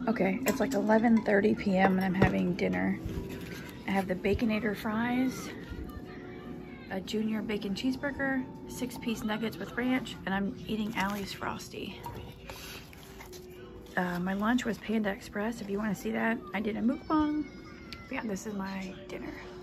Okay, it's like 11:30 p.m. and I'm having dinner. I have the Baconator fries, a junior bacon cheeseburger, 6-piece nuggets with ranch, and I'm eating Allie's Frosty. My lunch was Panda Express. If you want to see that, I did a mukbang. But yeah, this is my dinner.